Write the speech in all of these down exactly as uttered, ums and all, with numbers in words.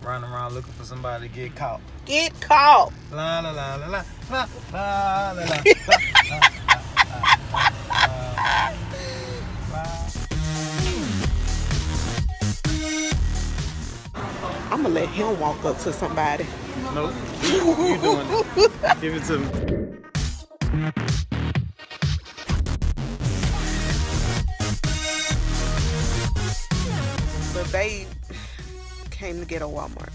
Running around looking for somebody to get caught. Get caught. La la la la la la la la la. I'm gonna let him walk up to somebody. Nope, you, you doing it. Give it to me. But babe came to get a Walmart.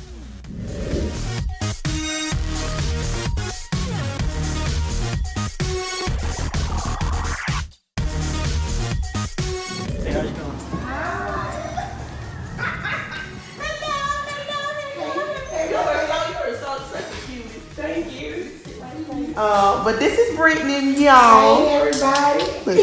Hey, how you doing? Thank you. Uh, but this is Brittany, y'all. Hey, everybody.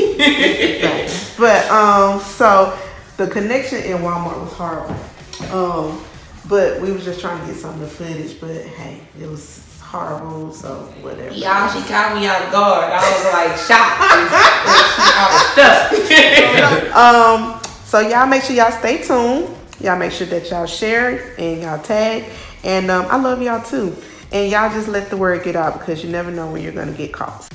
But um, so the connection in Walmart was horrible. Um, but we was just trying to get some of the footage. But hey, it was horrible. So whatever. Y'all, she caught me off guard. I was like shocked. I was stuck. um, so y'all make sure y'all stay tuned. Y'all make sure that y'all share it and y'all tag. And um, I love y'all too. And y'all just let the word get out because you never know when you're gonna get caught.